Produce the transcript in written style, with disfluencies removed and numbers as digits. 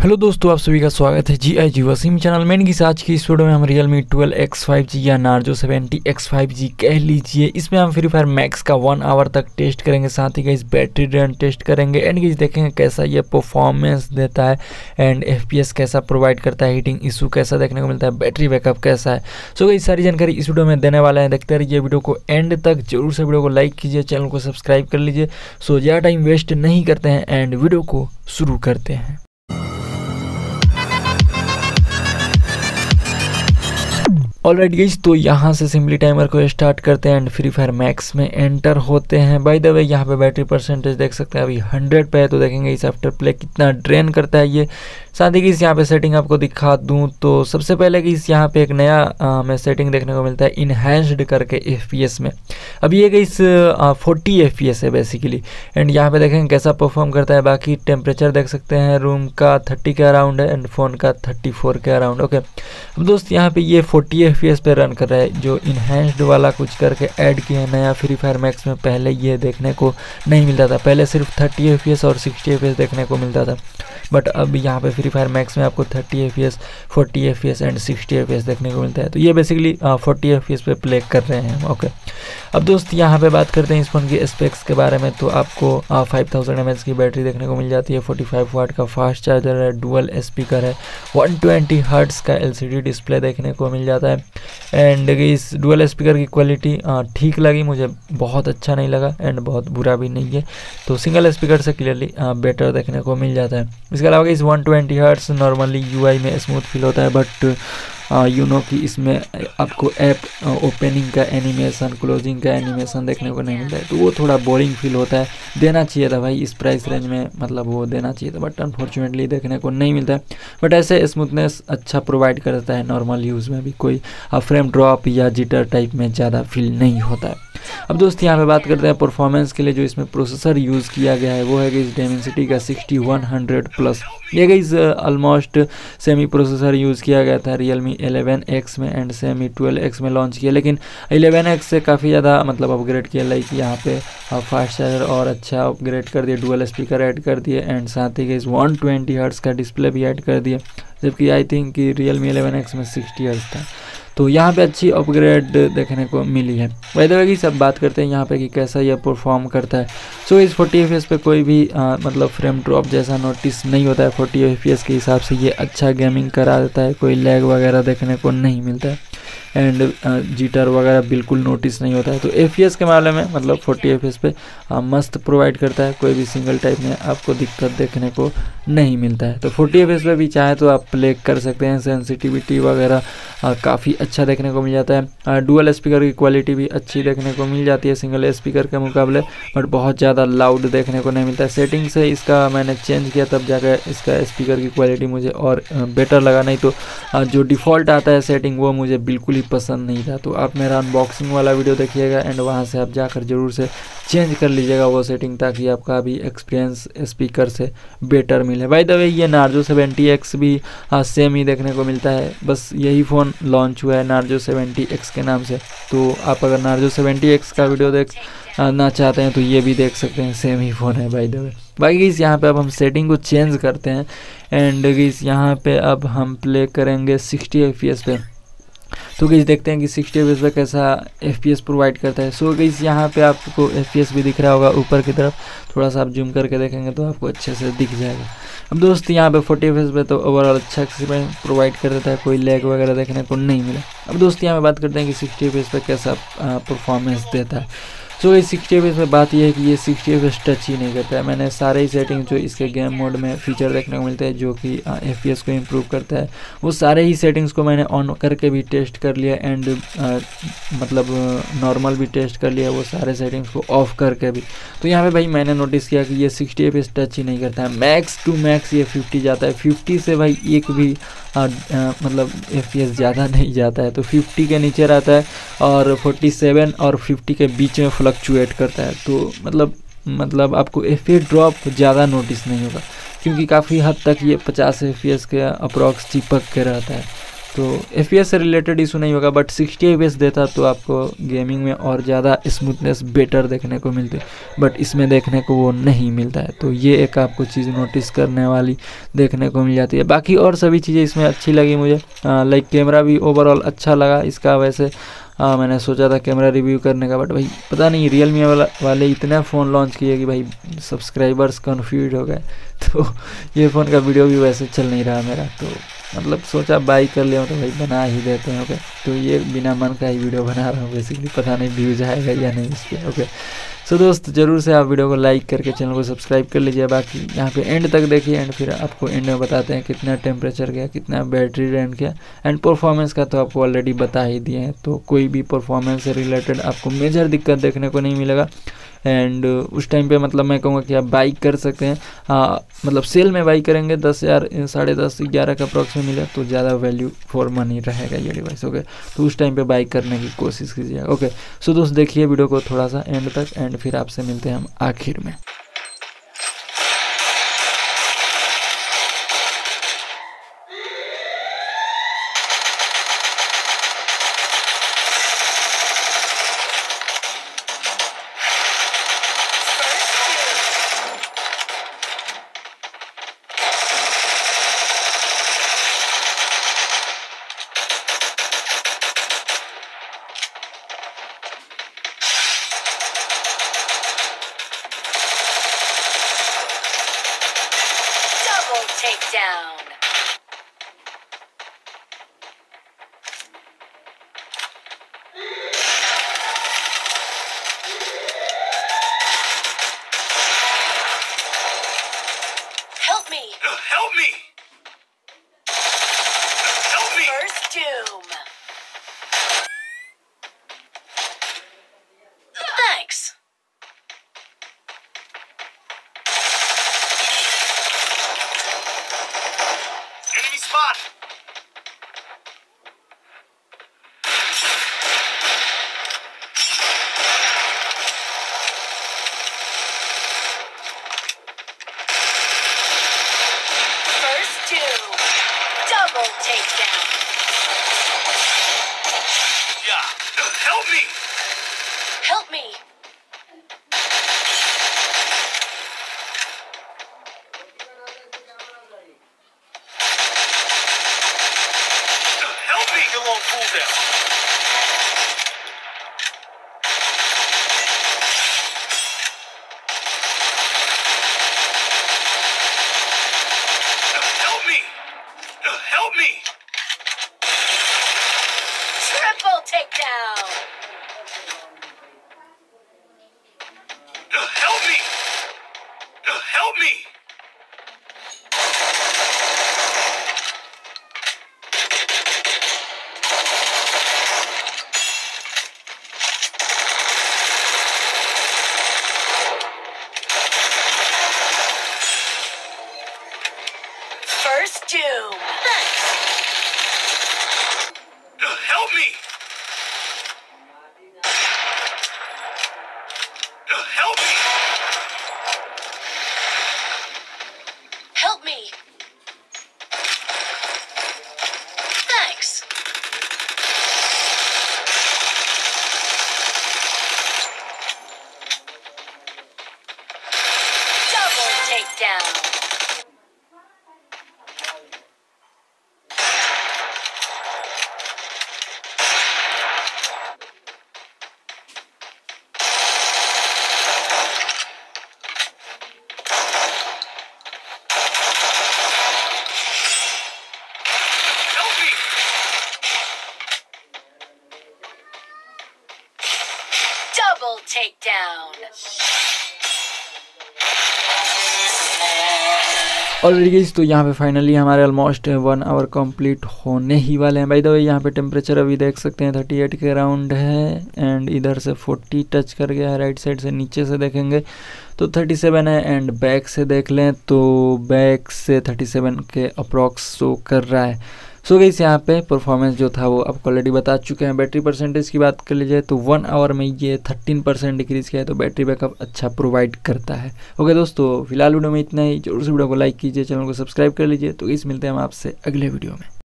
Hello दोस्तों, आप सभी का स्वागत है जी वसीम चैनल में। आज की इस वीडियो में हम Realme 12X 5G या Narzo 70X 5G कह लीजिए, इसमें हम फ्री फायर मैक्स का 1 आवर तक टेस्ट करेंगे, साथ ही इस बैटरी रन टेस्ट करेंगे एंड गाइस देखेंगे कैसा ये परफॉर्मेंस देता है एंड FPS कैसा प्रोवाइड करता है, हीटिंग इशू कैसा देखने को मिलता है, बैटरी बैकअप कैसा है। सो गाइस सारी जानकारी इस वीडियो में देने वाला है, देखते रहिए वीडियो को एंड तक। जरूर से वीडियो को लाइक कीजिए, चैनल को सब्सक्राइब कर लीजिए। सो ज़्यादा टाइम वेस्ट नहीं करते हैं एंड वीडियो को शुरू करते हैं। ऑलराइट गाइस, तो यहाँ से सिंपली टाइमर को स्टार्ट करते हैं एंड फ्री फायर मैक्स में एंटर होते हैं। बाय द वे यहाँ पे बैटरी परसेंटेज देख सकते हैं अभी 100 पे है, तो देखेंगे इस आफ्टर प्ले कितना ड्रेन करता है ये। साथ ही इस यहाँ पे सेटिंग आपको दिखा दूँ तो सबसे पहले कि इस यहाँ पे एक नया हमें सेटिंग देखने को मिलता है इनहैंस्ड करके FPS में। अब ये इस 40 FPS है बेसिकली एंड यहाँ पे देखेंगे कैसा परफॉर्म करता है। बाकी टेम्परेचर देख सकते हैं रूम का 30 के अराउंड है एंड फ़ोन का 34 के अराउंड। ओके, अब दोस्त यहाँ पे ये 40 FPS पे रन कर रहा है, जो इनहैंस्ड वाला कुछ करके ऐड किया है नया फ्री फायर मैक्स में। पहले ये देखने को नहीं मिलता था, पहले सिर्फ 30 FPS और 60 FPS देखने को मिलता था, बट अब यहाँ पे फ्री फायर मैक्स में आपको 30 FPS, 40 FPS एंड 60 FPS देखने को मिलता है। तो ये बेसिकली 40 FPS पे प्ले कर रहे हैं। ओके, अब दोस्त यहाँ पे बात करते हैं इस फोन की स्पेक्स के बारे में। तो आपको 5000 mAh की बैटरी देखने को मिल जाती है, 45 वाट का फास्ट चार्जर है, डुअल स्पीकर है, 120 हर्ट्ज का LCD डिस्प्ले देखने को मिल जाता है एंड इस डुअल स्पीकर की क्वालिटी ठीक लगी मुझे, बहुत अच्छा नहीं लगा एंड बहुत बुरा भी नहीं है। तो सिंगल स्पीकर से क्लियरली बेटर देखने को मिल जाता है। इसके अलावा इस 120 हर्ट्ज नॉर्मली UI में स्मूथ फील होता है, बट यू नो कि इसमें आपको ऐप ओपनिंग का एनिमेशन, क्लोजिंग का एनिमेशन देखने को नहीं मिलता है, तो वो थोड़ा बोरिंग फील होता है। देना चाहिए था भाई इस प्राइस रेंज में, मतलब वो देना चाहिए था, बट अनफॉर्चुनेटली देखने को नहीं मिलता है। बट ऐसे स्मूथनेस अच्छा प्रोवाइड करता है, नॉर्मल यूज़ में भी कोई फ्रेम ड्रॉप या जिटर टाइप में ज़्यादा फील नहीं होता है। अब दोस्त यहाँ पे बात करते हैं परफॉर्मेंस के लिए जो इसमें प्रोसेसर यूज़ किया गया है वो है कि इस Dimensity का 6100+। ये गई ऑलमोस्ट सेमी प्रोसेसर यूज़ किया गया था Realme 11X में एंड सेमी 12X में लॉन्च किया, लेकिन 11X से काफ़ी ज़्यादा मतलब अपग्रेड किया। लाइक यहाँ पे फास्ट चार्जर और अच्छा अपग्रेड कर दिए, डुअल स्पीकर ऐड कर दिए एंड साथ ही इस 120 हर्ट्ज का डिस्प्ले भी ऐड कर दिए, जबकि आई थिंक कि Realme 11X में 60 हर्ट्ज था। तो यहाँ पे अच्छी अपग्रेड देखने को मिली है। बाय द वे की सब बात करते हैं यहाँ पे कि कैसा यह परफॉर्म करता है। सो इस 40 FPS पे कोई भी मतलब फ्रेम ड्रॉप जैसा नोटिस नहीं होता है। 40 FPS के हिसाब से ये अच्छा गेमिंग करा देता है, कोई लैग वगैरह देखने को नहीं मिलता है एंड जिटर वगैरह बिल्कुल नोटिस नहीं होता है। तो FPS के मामले में मतलब 40 FPS पे मस्त प्रोवाइड करता है, कोई भी सिंगल टाइप में आपको दिक्कत देखने को नहीं मिलता है। तो 40 FPS पे भी चाहे तो आप प्ले कर सकते हैं, सेंसिटिविटी वगैरह काफ़ी अच्छा देखने को मिल जाता है। डुअल स्पीकर की क्वालिटी भी अच्छी देखने को मिल जाती है सिंगल स्पीकर के मुकाबले, बट बहुत ज़्यादा लाउड देखने को नहीं मिलता है। सेटिंग से इसका मैंने चेंज किया तब जाकर इसका स्पीकर की क्वालिटी मुझे और बेटर लगा, नहीं तो जो डिफ़ॉल्ट आता है सेटिंग वो मुझे बिल्कुल ही पसंद नहीं था। तो आप मेरा अनबॉक्सिंग वाला वीडियो देखिएगा एंड वहाँ से आप जाकर ज़रूर से चेंज कर लीजिएगा वो सेटिंग, ताकि आपका भी एक्सपीरियंस स्पीकर से बेटर मिले। बाय द वे ये Narzo 70X भी सेम ही देखने को मिलता है, बस यही फ़ोन लॉन्च हुआ है Narzo 70X के नाम से। तो आप अगर Narzo 70X का वीडियो देखना चाहते हैं तो ये भी देख सकते हैं, सेम ही फ़ोन है बाय द वे। बाकी इस यहाँ पे अब हम सेटिंग को चेंज करते हैं एंड इस यहाँ पे अब हम प्ले करेंगे 60 FPS पे। तो गाइस देखते हैं कि 60 FPS पे कैसा FPS प्रोवाइड करता है। सो गाइस यहाँ पे आपको FPS भी दिख रहा होगा ऊपर की तरफ, थोड़ा सा आप जूम करके देखेंगे तो आपको अच्छे से दिख जाएगा। अब दोस्त यहाँ पे 40 FPS पे तो ओवरऑल अच्छा एक्सपीरियंस प्रोवाइड कर देता है, कोई लैग वगैरह देखने को नहीं मिला। अब दोस्त यहाँ पे बात करते हैं कि 60 FPS पे कैसा परफॉर्मेंस देता है। सो इस 60 FPS में बात यह है कि ये 60 FPS टच ही नहीं करता है। मैंने सारे ही सेटिंग जो इसके गेम मोड में फीचर देखने को मिलते हैं जो कि FPS को इम्प्रूव करता है, वो सारे ही सेटिंग्स को मैंने ऑन करके भी टेस्ट कर लिया एंड मतलब नॉर्मल भी टेस्ट कर लिया, वो सारे सेटिंग्स को ऑफ करके भी। तो यहाँ पे भाई मैंने नोटिस किया कि ये 60 FPS टच ही नहीं करता है। मैक्स टू मैक्स ये 50 जाता है, 50 से भाई एक भी मतलब FPS ज़्यादा नहीं जाता है। तो 50 के नीचे रहता है और 47 और 50 के बीच में फ्लक्चुएट करता है। तो मतलब आपको FPS ड्रॉप ज़्यादा नोटिस नहीं होगा, क्योंकि काफ़ी हद तक ये 50 FPS के अप्रॉक्स चिपक के रहता है। तो FPS से रिलेटेड इशू नहीं होगा, बट 60 FPS देता तो आपको गेमिंग में और ज़्यादा स्मूथनेस बेटर देखने को मिलती, बट इसमें देखने को वो नहीं मिलता है। तो ये एक आपको चीज़ नोटिस करने वाली देखने को मिल जाती है। बाकी और सभी चीज़ें इसमें अच्छी लगी मुझे, लाइक कैमरा भी ओवरऑल अच्छा लगा इसका। वैसे मैंने सोचा था कैमरा रिव्यू करने का, बट भाई पता नहीं रियलमी वाले इतने फ़ोन लॉन्च किए कि भाई सब्सक्राइबर्स कन्फ्यूज हो गए। तो ये फ़ोन का वीडियो भी वैसे चल नहीं रहा मेरा, तो मतलब सोचा बाई कर लिया तो भाई बना ही देते हैं। ओके, तो ये बिना मन का ही वीडियो बना रहा हूँ बेसिकली, पता नहीं व्यूज आएगा या नहीं इस पर। ओके, सो दोस्त ज़रूर से आप वीडियो को लाइक करके चैनल को सब्सक्राइब कर लीजिए। बाकी यहाँ पे एंड तक देखिए, एंड फिर आपको एंड में बताते हैं कितना टेम्परेचर गया, कितना बैटरी रैन किया, एंड परफॉर्मेंस का तो आपको ऑलरेडी बता ही दिए हैं। तो कोई भी परफॉर्मेंस से रिलेटेड आपको मेजर दिक्कत देखने को नहीं मिलेगा। एंड उस टाइम पे मतलब मैं कहूँगा कि आप बाई कर सकते हैं, मतलब सेल में बाई करेंगे 10,000 10,500 11 का अप्रॉक्स में मिले तो ज़्यादा वैल्यू फॉर मनी रहेगा ये डिवाइस। ओके, तो उस टाइम पे बाई करने की कोशिश कीजिएगा। ओके, सो दोस्त देखिए वीडियो को थोड़ा सा एंड तक, एंड फिर आपसे मिलते हैं हम आखिर में। Takedown. Help me. Help me. Help me. First doom. Thanks. Enemy spot. First doom. Double takedown. Yeah. Help me. Help me. Help me. Still on cooldown. Help me. Help me. Triple takedown. Help me. Help me. First doom. Thanks. Help me. Help me. Help me. Thanks. Double takedown. Help me. Double takedown. Already guys, तो यहाँ पे finally हमारे almost 1 our complete होने ही वाले हैं। Bye the वे यहाँ पे temperature अभी देख सकते हैं 38 के अराउंड है, एंड इधर से 40 टच कर गया है। राइट साइड से नीचे से देखेंगे तो 37 है, एंड बैक से देख लें तो बैक से 37 के अप्रॉक्स शो कर रहा है। सो गाइस यहाँ पे परफॉर्मेंस जो था वो आपको ऑलरेडी बता चुके हैं। बैटरी परसेंटेज की बात कर लीजिए तो 1 आवर में ये 13% डिक्रीज़ किया है, तो बैटरी बैकअप अच्छा प्रोवाइड करता है। ओके दोस्तों, फिलहाल वीडियो में इतना ही। जरूर से वीडियो को लाइक कीजिए, चैनल को सब्सक्राइब कर लीजिए। तो गाइस मिलते हैं हम आपसे अगले वीडियो में।